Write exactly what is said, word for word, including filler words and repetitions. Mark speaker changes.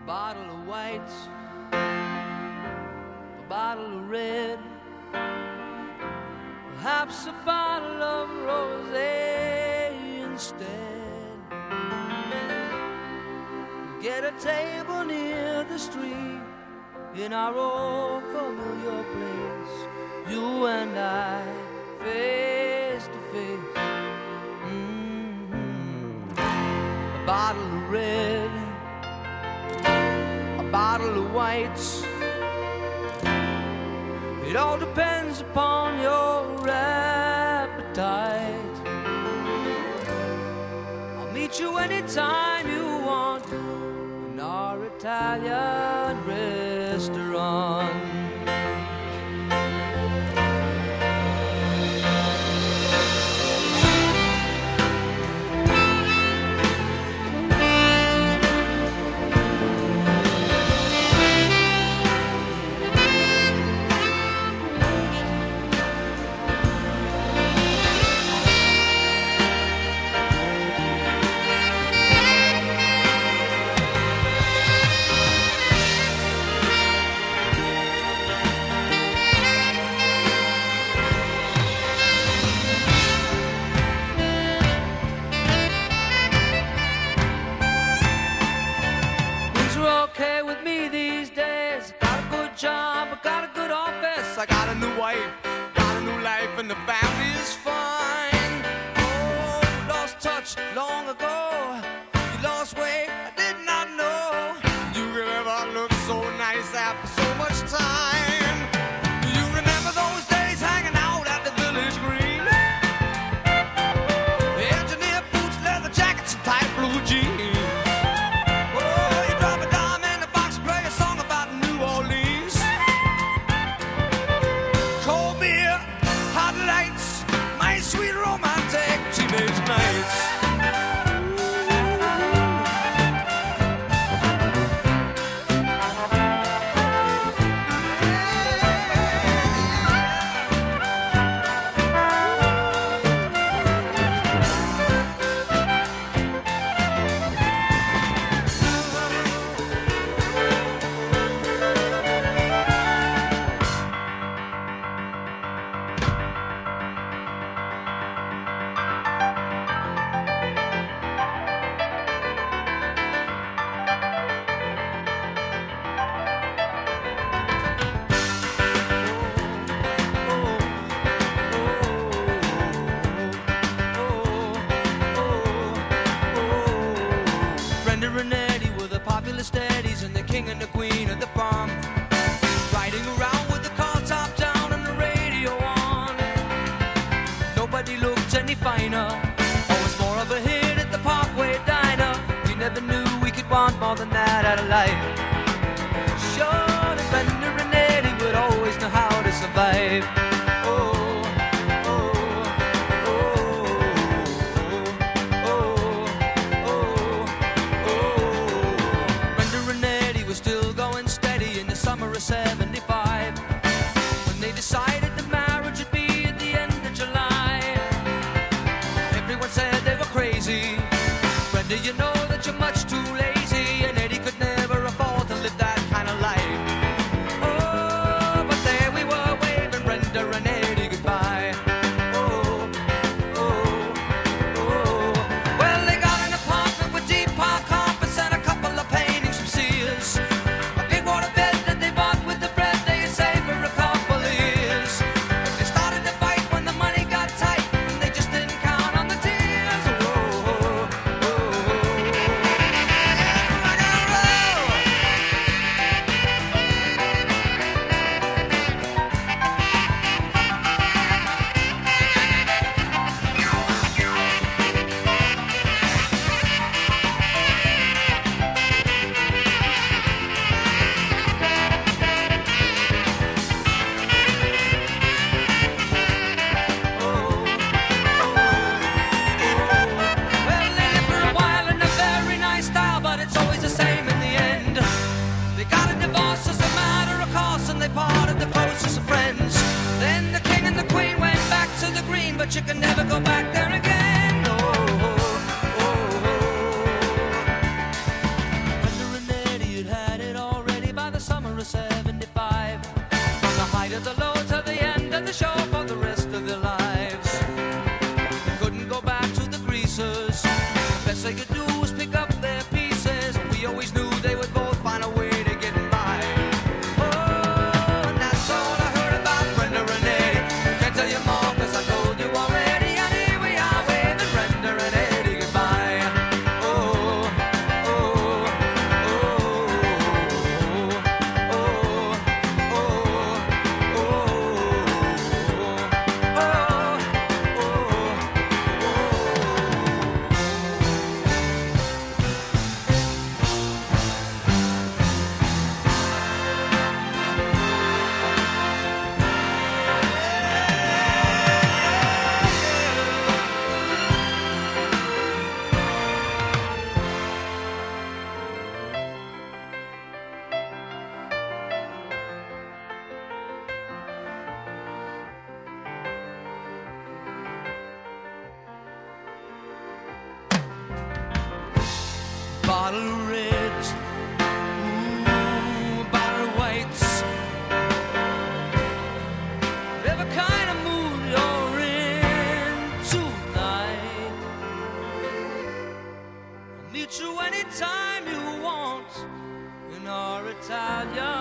Speaker 1: bottle of white, a bottle of red, perhaps a bottle of rosé instead. Get a table near the street in our old familiar place, you and I, face to face. Mm-hmm. A bottle of red, a bottle of whites. It all depends upon your appetite. I'll meet you anytime you want in our Italian restaurant.
Speaker 2: I got a new wife, got a new life, and the family is fine. Oh, lost touch long ago. You lost weight, I did not know. You could ever look so nice after so much time. You remember those days hanging out at the Village Green? The engineer boots, leather jackets, and tight blue jeans. Oh, you drop a dime in the box, play a song about New Orleans. Hot lights, my sweet romantic teenage nights. Steadies and the king and the queen of the farm, riding around with the car top down and the radio on. Nobody looked any finer, always more of a hit at the Parkway Diner. We never knew we could want more than that out of life. Sure, the Brenda and Eddie would always know how to survive. Oh, seventy-five, when they decided the marriage would be at the end of July. Everyone said they were crazy. Brenda, you know that you're much too lazy, and Eddie could never afford to live that kind of life. Oh, but there we were waving Brenda and Eddie goodbye. Oh, oh, oh. Well, they got an apartment with deep park carpets and a couple of paintings from Sears. A big water bed with the
Speaker 1: bottle of reds, ooh, a bottle of whites. Whatever kind of mood you're in tonight, I'll meet you anytime you want in our Italian